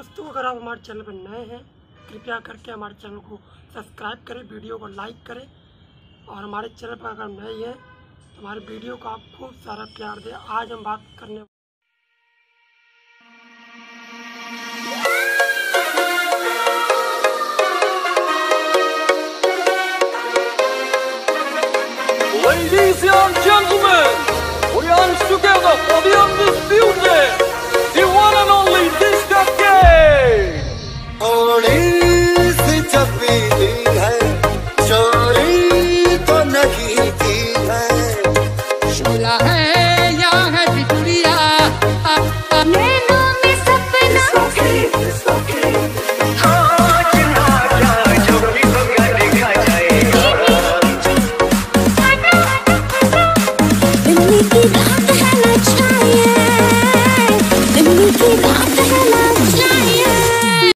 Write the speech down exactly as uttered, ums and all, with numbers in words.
दोस्तों, अगर आप हमारे चैनल पर नए हैं कृपया करके हमारे चैनल को सब्सक्राइब करें, वीडियो को लाइक करें और हमारे चैनल पर अगर नए हैं तो हमारे वीडियो को आप खूब सारा प्यार दें। आज हम बात करने Ladies and gentlemen, we are together for the undisputed, the one and only Disco King. थोड़ी सी चपीली है, चोरी तो नहीं की है। शोला है या है बिटुरिया, नैनों में सपना